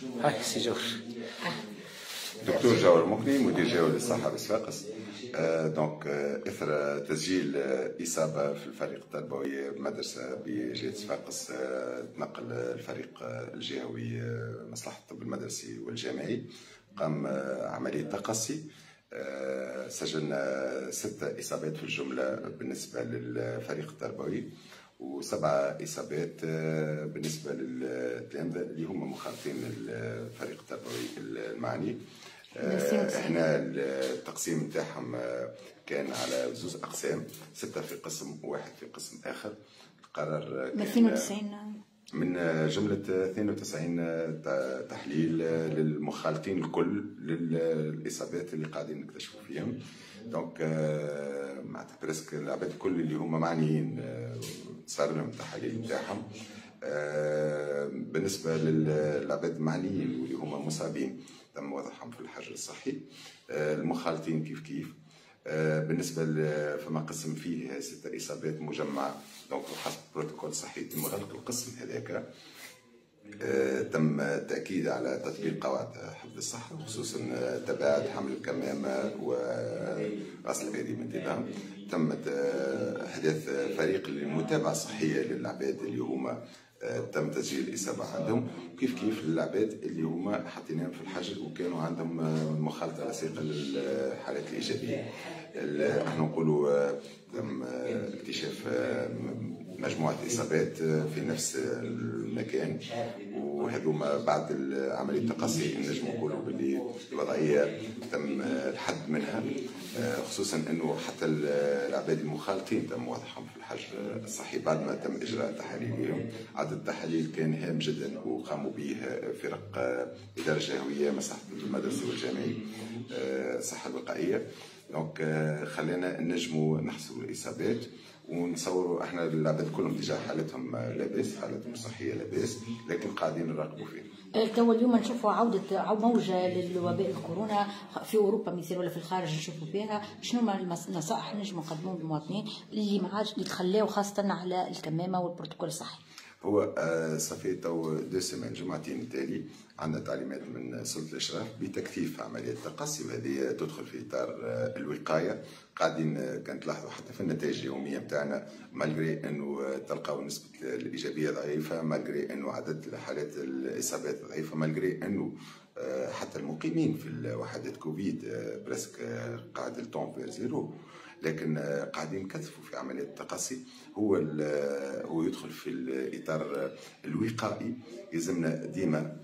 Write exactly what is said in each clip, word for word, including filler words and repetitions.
هاي سي جور. دكتور جاور مقني مدير جولة الصحة بصفاقس. آه دونك آه اثر تسجيل آه اصابه في الفريق التربوي بمدرسه بجهه صفاقس، آه تنقل الفريق آه الجهوي آه مصلحه الطب المدرسي والجامعي، قام آه عمليه تقصي. آه سجلنا ستة اصابات في الجمله بالنسبه للفريق التربوي، وسبعة إصابات آه بالنسبه للتلامذه اللي هم مخالطين للفريق التربوي المعني. احنا التقسيم نتاعهم كان على زوز اقسام، سته في قسم وواحد في قسم اخر. القرار من اثنين وتسعين من جمله اثنين وتسعين تحليل للمخالطين الكل للاصابات اللي قاعدين نكتشفوا فيهم. دونك معناتها بريسك العباد الكل اللي هما معنيين صار لهم التحاليل نتاعهم. بالنسبه للعباد المعنيين واللي هما مصابين تم وضعهم في الحجر الصحي. المخالطين كيف كيف. بالنسبه فما قسم فيه ستة اصابات مجمعه، دونك حسب بروتوكول صحي يتم غلق القسم هذاك. تم التاكيد على تطبيق قواعد حفظ الصحه، خصوصا تباعد، حمل الكمامه وغسل الايدي بانتظام. تمت احداث فريق للمتابعه الصحيه للعباد اللي هما تم تسجيل الإصابة عندهم، وكيف كيف للعباد اللي هما حطيناهم في الحجر وكانوا عندهم مخالطة لصيقة للحالات الإيجابية. احنا نقولوا تم اكتشاف مجموعة إصابات في نفس المكان، وهذوما بعد عملية التقصي نجم نقولوا باللي الوضعية تم الحد منها، خصوصا انه حتى العباد المخالطين تم وضعهم في الحجر الصحي بعد ما تم اجراء تحاليلهم. عدد التحاليل كان هام جدا وقاموا به فرق اداره جهويه مصلحه المدرسي والجامعي الصحه الوقائيه. دونك خلينا نجموا نحصروا الاصابات ونصوروا احنا العباد كلهم ديجا حالتهم لاباس، حالتهم الصحيه لاباس، لكن قاعدين نراقبوا فيهم. تو اليوم نشوفوا عوده موجه للوباء الكورونا في اوروبا مثال ولا في الخارج نشوفوا فيها. شنو ما النصائح نجموا نقدموهم للمواطنين اللي ما عادش يتخلاو خاصه على الكمامه والبروتوكول الصحي؟ هو صافي تو دو سيمان جمعتين تالي عندنا تعليمات من سلطه الاشراف بتكثيف عمليه التقصي، وهذه تدخل في اطار الوقايه. قاعدين كانت تلاحظوا حتى في النتائج اليوميه نتاعنا، مالغري انه تلقاو نسبه الايجابيه ضعيفه، مالغري انه عدد حالات الاصابات ضعيفه، مالغري انه حتى المقيمين في الوحدات كوفيد برسك قاعد التون فير زيرو، لكن قاعدين نكثفوا في عمليه التقصي. هو هو يدخل في الاطار الوقائي. يلزمنا ديما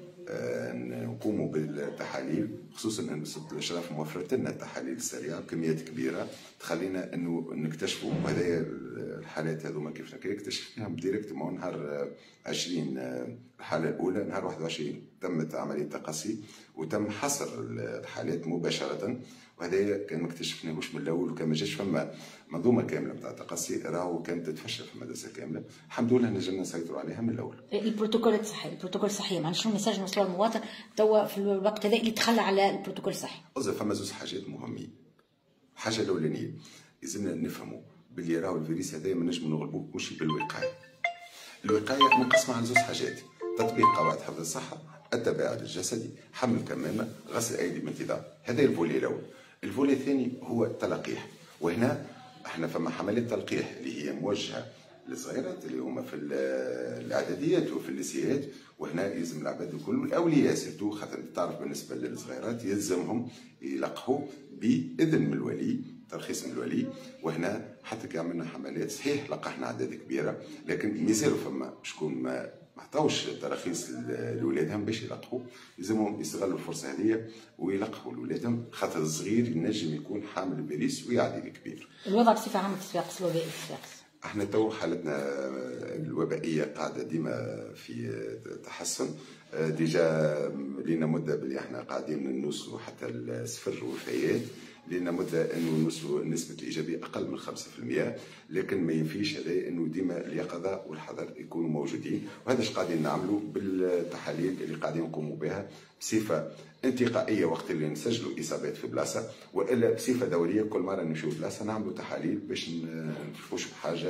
نقوموا بالتحاليل، خصوصا ان سلطه الاشراف موفرت لنا التحاليل السريعه بكميات كبيره تخلينا انه نكتشفوا هذايا الحالات هذوما كيف اكتشفناهم ديريكتومون نهار عشرين. الحاله الاولى نهار واحد وعشرين تمت عمليه تقصي وتم حصر الحالات مباشره، وهذا كان ما اكتشفناهوش من الاول، وكان ما جاش فما منظومه كامله نتاع التقصي، راهو كانت تتفشى في المدرسه كامله. الحمد لله نجمنا نسيطروا عليها من الاول. البروتوكول الصحي، البروتوكول الصحي معناها شنو المساج نوصلوا للمواطن توا في الوقت هذا اللي تخلى على البروتوكول الصحي؟ قصدي فما زوج حاجات مهمين. الحاجه الاولانيه لازمنا نفهموا باللي راهو الفيروس هذا ما نجموا نغلبوه مش بالوقايه. الوقايه منقسمه على زوج حاجات: تطبيق قواعد حفظ الصحه، التباعد الجسدي، حمل الكمامه، غسل الايدي بانتظام. هذا الفولي الاول. الفولي الثاني هو التلقيح، وهنا احنا فما حملات تلقيح اللي هي موجهه للصغيرات اللي هما في الاعداديات وفي الليسيات، وهنا يلزم العباد الكل والاولياء سيرتو، خاطر تعرف بالنسبه للصغيرات يلزمهم يلقحوا باذن من الولي، ترخيص من الولي. وهنا حتى كي عملنا حملات صحيح لقحنا اعداد كبيره، لكن مازالوا فما شكون ما ما عطاوش تراخيص لولادهم باش يلقحوا. يلزمهم يستغلوا الفرصه هذه ويلقحوا لولادهم، خاطر الصغير ينجم يكون حامل الفيروس ويعدي الكبير. الوضع بصفه عامه في صفاقس الوبائي في صفاقس، احنا تو حالتنا الوبائيه قاعده ديما في تحسن. ديجا لينا مده بلي احنا قاعدين نوصلوا حتى الصفر وفيات، لنا مده انه نوصلوا نسبه الايجابيه اقل من خمسة في المئة، لكن ما ينفيش هذا انه ديما اليقظه والحذر يكونوا موجودين. وهذا اش قاعدين نعملوا بالتحاليل اللي قاعدين نقوموا بها بصفه انتقائيه وقت اللي نسجلوا اصابات في بلاصه، والا بصفه دوريه كل مره نمشيو بلاصه نعملوا تحاليل باش نشوفوا حاجه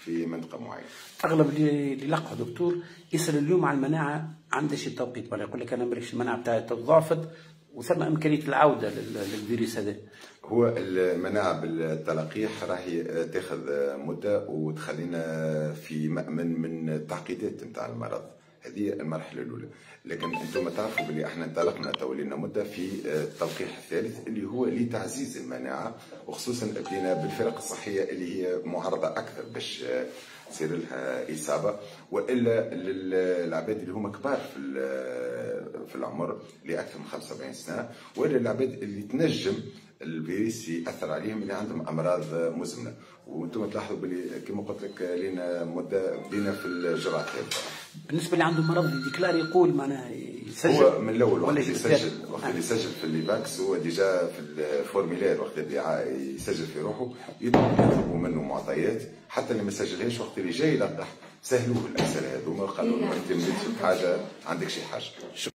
في منطقه معينه. اغلب اللي لقحوا دكتور يسال اليوم على المناعه عندها شي توقيت، ولا يقول لك انا مريش المناعه بتاعي تضاعفت وثم امكانيه العوده للفيروس هذا. هو المناعه بالتلقيح راهي تاخذ مده وتخلينا في مأمن من التعقيدات نتاع المرض، هذه المرحله الاولى. لكن انتم تعرفوا بلي احنا انطلقنا تولينا مده في التلقيح الثالث اللي هو لتعزيز المناعه، وخصوصا بدينا بالفرق الصحيه اللي هي معرضه اكثر باش تصير لها اصابه، والا للعباد اللي هما كبار في في العمر اللي اكثر من خمسة وسبعين سنه، والا العباد اللي تنجم الفيروس ياثر عليهم اللي عندهم امراض مزمنه. وانتم تلاحظوا بلي كما قلت لك لينا مده بدينا في الجرعه الثالثه. بالنسبه اللي عنده مرض ديكلار يقول معناها يسجل هو من الاول وقت اللي يسجل وقت اللي يسجل في الليفاكس هو ديجا في الفورميلير وقت اللي يسجل في روحه يطلبوا منه معطيات، حتى اللي ما سجلهاش وقت اللي جاي يلقح سهلوه الاسئله هذوما، قالوا له انت مريض بحاجه عندك شي حاجه.